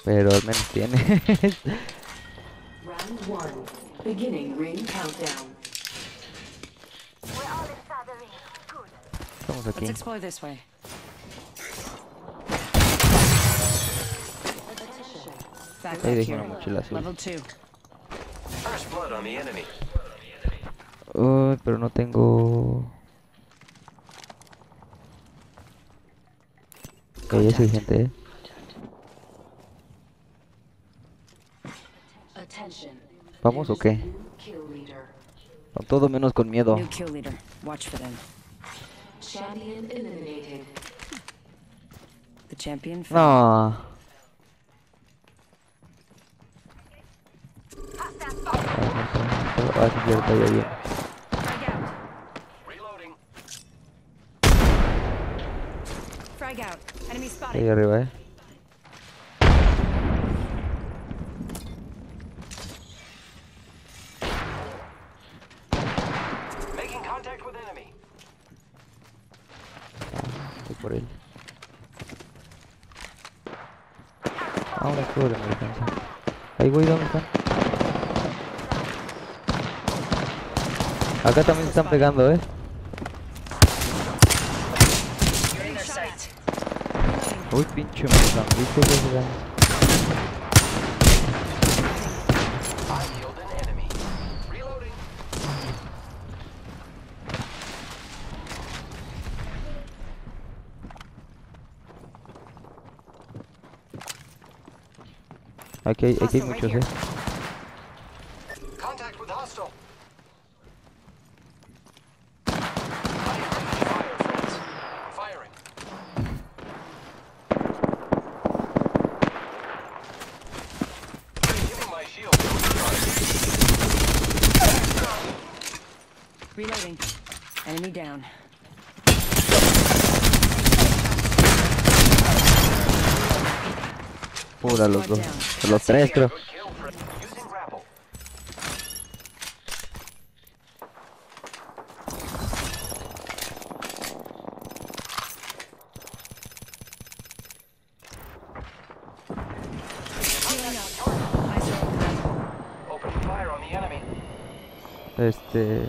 Pero al menos tiene. Round one. Beginning ring countdown. We're all inside the ring. Good. Estamos Let's aquí. explore this way. Back Ahí back dejé una here. mochila azul. Level 2. First blood on the enemy. Uy, pero no tengo... Ahí sí hay gente, Attention. ¿Vamos o qué? Kill leader. Con todo menos con miedo. New kill leader. Watch for them. Champion eliminated. The champion fell. No. Ah, sí, cierto, ya bien. Frag out. Reloading. Frag out. Enemy Ahí spotted. arriba, Making contact with enemy. Voy por él. Ahora escudo de emergencia. Ahí voy, ¿dónde están? Acá también se están pegando, You're in their sight. Uy, pinche mozambique que se dan. I killed an enemy. Reloading. Aquí hay muchos, Contact with hostile. Firing. Giving my shield. Reloading. Enemy down. Pura los dos. Los tres, creo. Good kill, friend. Using grapple. Healing up. Eyes are open. Opening fire on the enemy. Este...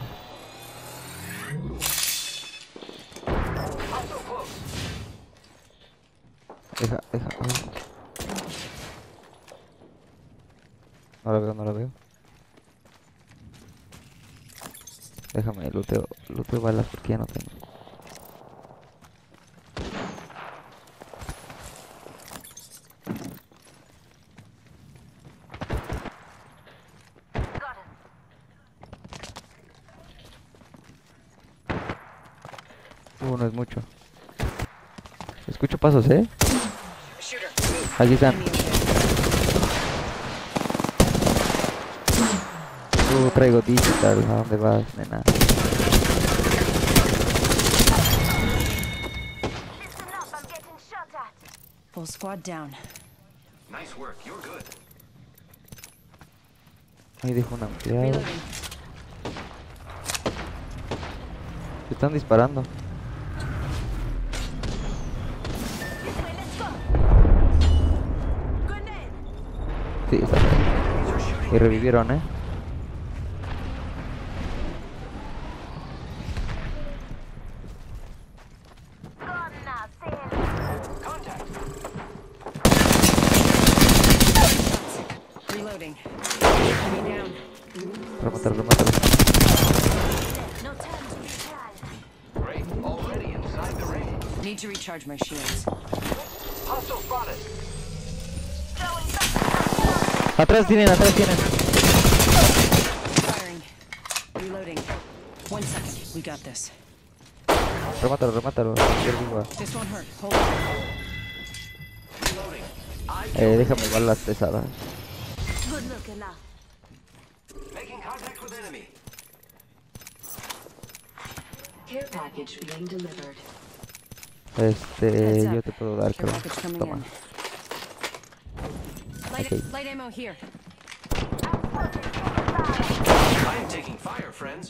Hostile close. Deja. No la veo. Déjame, looteo balas porque ya no tengo. Got him. No es mucho. Escucho pasos, Shooter. Aquí están. Enemy over there. Traigo digital. ¿A dónde vas, nena? Listen up, I'm getting shot at. Full squad down. Nice work. You're good. Ahí dejo una ampliada. Reloading. Se están disparando. This way, let's go. Grenade. Sí, están. Y revivieron, Gone now, say hello. Contact. Reloading. Enemy down. Remátalo. No time to be shy. Great. Already inside the ring. Need to recharge my shields. Hostile spotted. Going back. Atrás tienen. Firing. Reloading. 1 second. We got this. Remátalo. Viva. This won't hurt. Hold on. Reloading. Déjame balas pesadas. Good looking now. Making contact with enemy. Care package being delivered. Heads up. Yo te puedo dar, Care creo. package coming Toma. in. Okay. Light ammo here. I am taking fire, friends.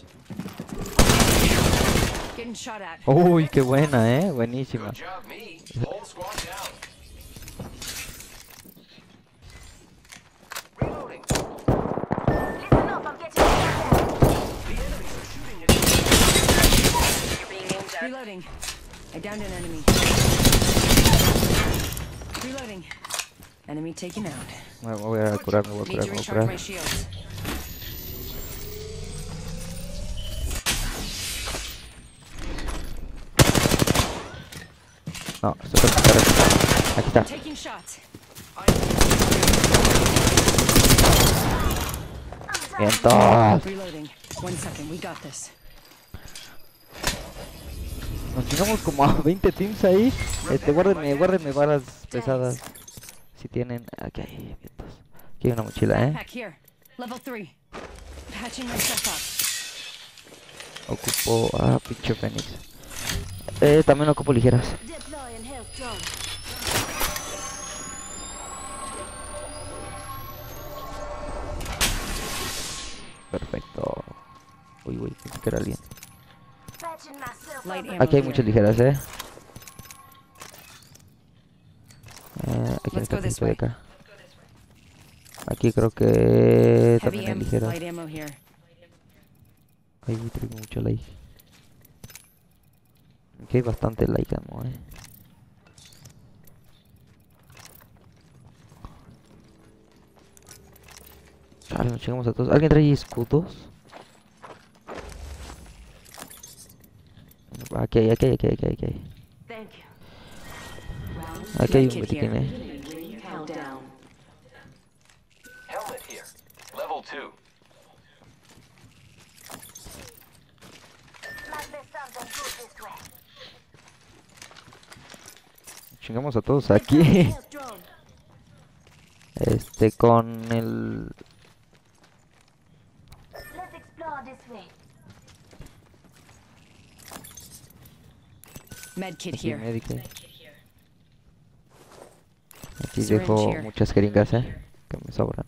Getting shot at. Uy, qué buena, buenísima. Good job, me. Whole squad down. Reloading. I downed an enemy. Reloading. Enemy taken out. Me voy a curar, me voy a Need curar, to me voy a recharge my curar. shields. No, esto es para aquí está. Taking shots. Bien, todos. Reloading. 1 second. We got this. Nos chingamos como a 20 teams ahí. Guárdenme balas pesadas. Si tienen. Aquí hay vientos. Aquí hay una mochila, Backpack here. Level 3. Patching myself up. Ocupo. Ah, pinche Fénix. También ocupo ligeras. Deploying health drone. Perfecto. Uy, pensé que era alguien. Patching myself Light up. ammo Aquí hay here. muchas ligeras, aquí Let's en esta go this punta de way. acá. Aquí creo que Heavy también hay ammo. ligeras. Light ammo here. Ahí traigo mucho like. Aquí hay bastante like ammo, Vale, nos chingamos a todos. ¿Alguien trae escudos? Aquí hay. Thank you. Round Aquí hay un Medkit botiquín, beginning ring countdown. Helmet here. Level 2. Might be something good this way. Chingamos a todos aquí. Health drone. Con el... Let's explore this way. Medkit Aquí here. Medikit. Aquí Syringe dejo here. muchas jeringas, que me sobran.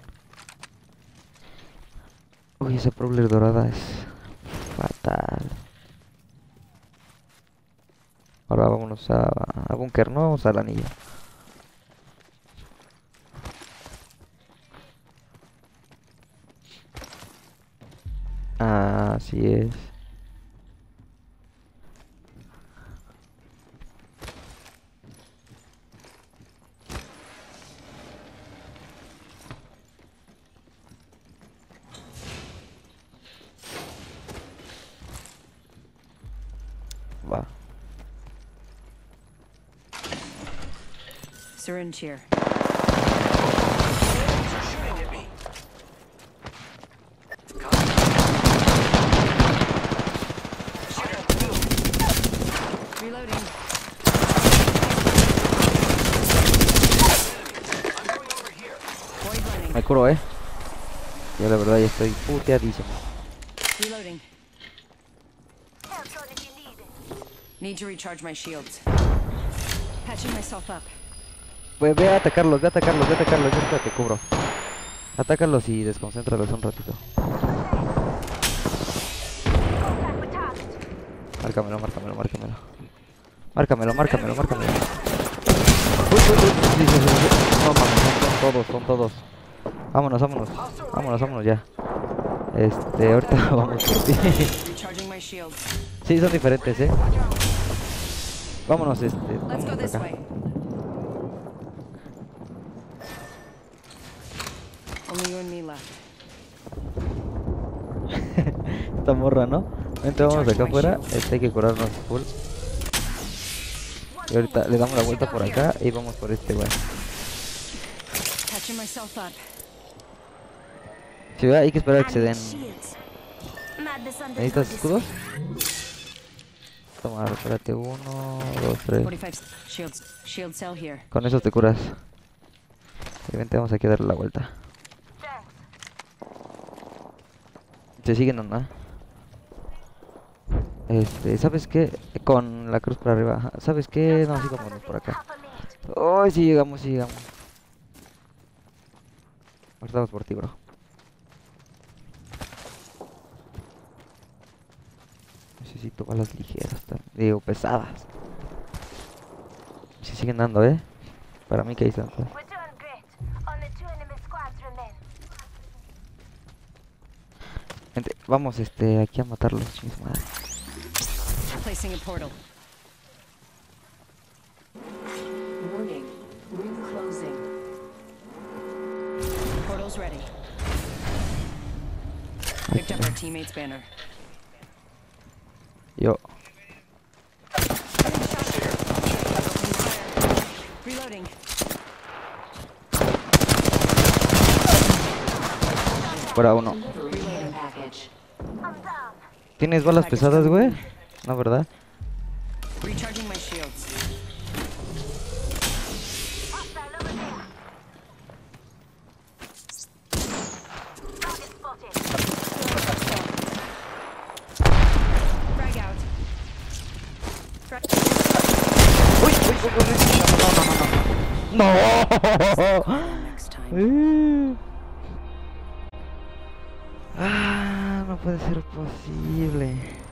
Uy, esa Prowler dorada es fatal. Ahora vámonos a búnker, ¿no? Vamos al anillo. Así es. Va. Syringe here. They're shooting at me. Reloading. I'm going over here. Void running. Me curo, Yo la verdad ya estoy puteadísimo. Reloading. Health drone if you need it. Need to recharge my shields. Patching myself up. Pues ve a atacarlos, yo ahorita te cubro. Atácalos y desconcéntralos un ratito. Contact with target. Márcamelo. Uy. No mames, son todos. Vámonos ya. Ahorita vamos por ti. Recharging my shields. Sí, son diferentes, Vámonos, Let's go vámonos this acá. way. Only you and me left. Esta morra, ¿no? Vente, vamos acá afuera. Hay que curarnos full. Y ahorita le damos la vuelta por acá y vamos por este güey. Patching myself up. Si ve, hay que esperar a que se den. Shields. Might be something ¿Necesitas good this escudos? way. Toma, espérate, 1, 2, 3. 45 shields. Shield cell here. Con eso te curas. Y vente, vamos aquí a darle la vuelta. Thanks. Se siguen andando. ¿Sabes qué? Con la cruz por arriba. Ajá. ¿Sabes qué? No, sí, vámonos por acá. Ay, sí llegamos. Ahorita vamos por ti, bro. Necesito balas ligeras, digo, pesadas. Se siguen dando, Para mí que ahí están. We're doing great. Only 2 enemy squads remain. Vente, vamos, aquí a matarlos, mis madre. Placing a portal. Warning. Ring closing. Portal's ready. Picked up our teammate's banner. Yo. Reloading. Fuera uno. Delivering care package. I'm down. ¿Tienes balas pesadas, güey? No, ¿verdad? Recharging my shields. Hostile over there. Target spotted. Frag out. Frag. ¡Uy! ¡Uy! ¡Uy! ¡Uy! ¡No! Next time. Ah, no puede ser posible.